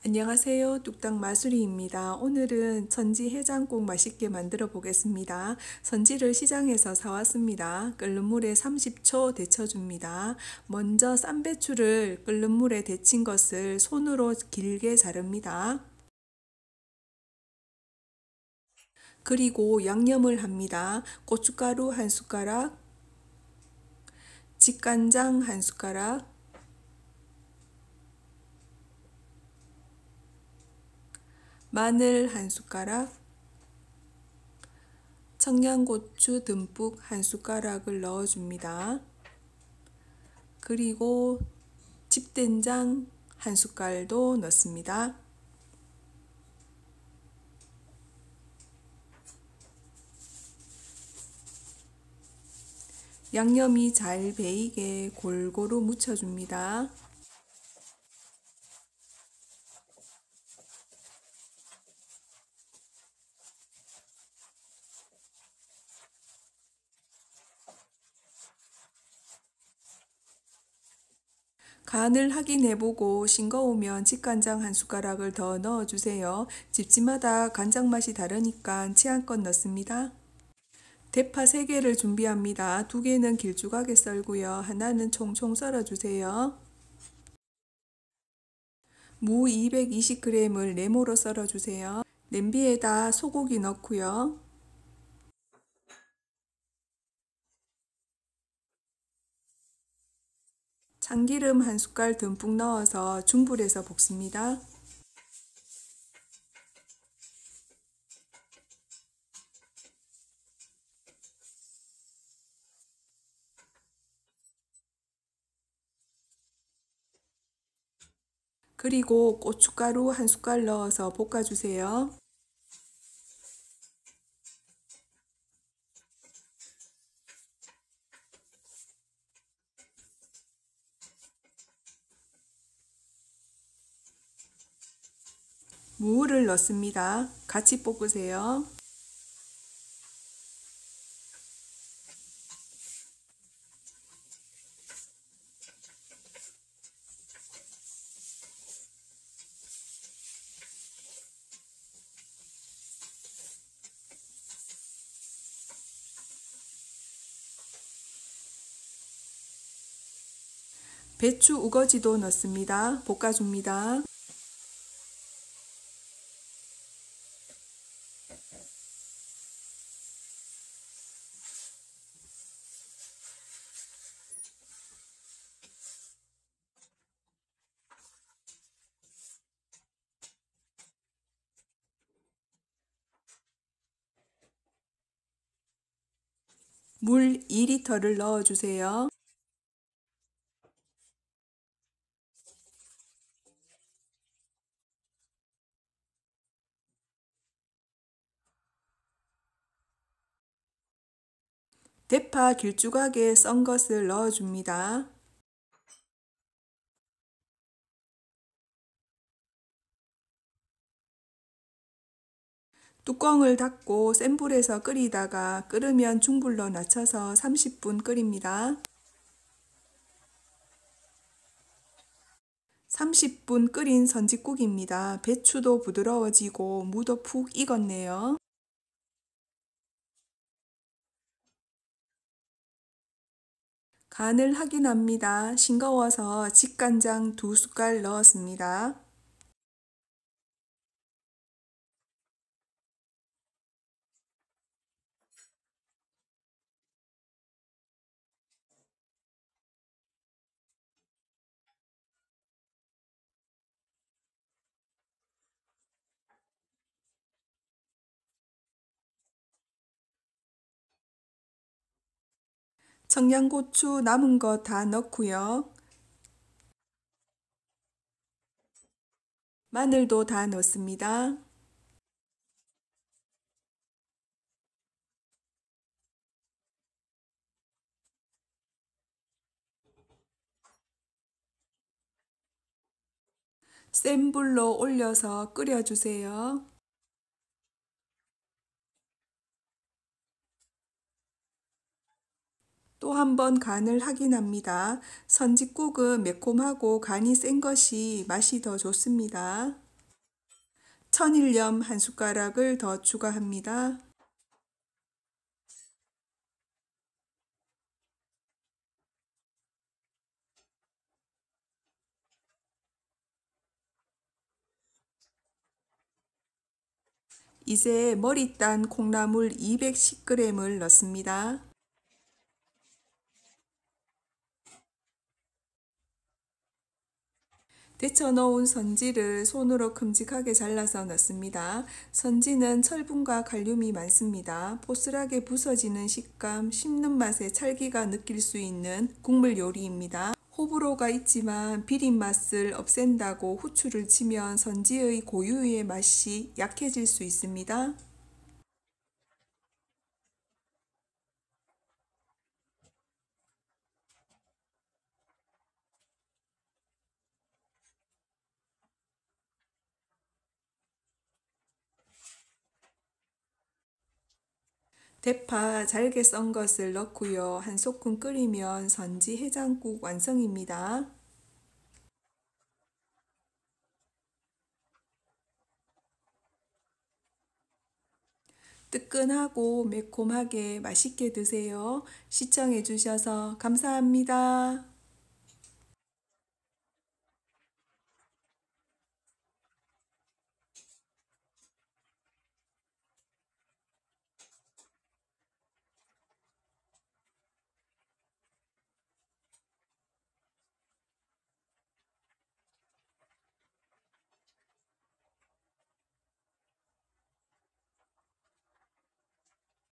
안녕하세요. 뚝딱 마수리입니다. 오늘은 선지 해장국 맛있게 만들어 보겠습니다. 선지를 시장에서 사왔습니다. 끓는 물에 30초 데쳐줍니다. 먼저 쌈배추를 끓는 물에 데친 것을 손으로 길게 자릅니다. 그리고 양념을 합니다. 고춧가루 1숟가락, 집간장 1숟가락, 마늘 1숟가락, 청양고추 듬뿍 1숟가락을 넣어줍니다. 그리고 집된장 1숟갈도 넣습니다. 양념이 잘 배이게 골고루 묻혀줍니다. 간을 확인해보고 싱거우면 집간장 1숟가락을 더 넣어주세요. 집집마다 간장 맛이 다르니까 취향껏 넣습니다. 대파 3개를 준비합니다. 2개는 길쭉하게 썰고요. 하나는 총총 썰어주세요. 무 220g을 네모로 썰어주세요. 냄비에다 소고기 넣고요. 참기름 1숟갈 듬뿍 넣어서 중불에서 볶습니다. 그리고 고춧가루 1숟갈 넣어서 볶아주세요. 무를 넣습니다. 같이 볶으세요. 배추 우거지도 넣습니다. 볶아줍니다. 물 2리터를 넣어주세요. 대파 길쭉하게 썬 것을 넣어줍니다. 뚜껑을 닫고 센 불에서 끓이다가 끓으면 중불로 낮춰서 30분 끓입니다. 30분 끓인 선짓국입니다. 배추도 부드러워지고 무도 푹 익었네요. 간을 확인합니다. 싱거워서 집간장 2숟갈 넣었습니다. 청양고추 남은 거 다 넣고요. 마늘도 다 넣습니다. 센 불로 올려서 끓여주세요. 또 한 번 간을 확인합니다. 선짓국은 매콤하고 간이 센 것이 맛이 더 좋습니다. 천일염 한 숟가락을 더 추가합니다. 이제 머리 딴 콩나물 210g을 넣습니다. 데쳐 놓은 선지를 손으로 큼직하게 잘라서 넣습니다. 선지는 철분과 칼륨이 많습니다. 보슬하게 부서지는 식감, 씹는 맛에 찰기가 느낄 수 있는 국물 요리입니다. 호불호가 있지만 비린 맛을 없앤다고 후추를 치면 선지의 고유의 맛이 약해질 수 있습니다. 대파 잘게 썬 것을 넣고요. 한 소끔 끓이면 선지 해장국 완성입니다. 뜨끈하고 매콤하게 맛있게 드세요. 시청해 주셔서 감사합니다.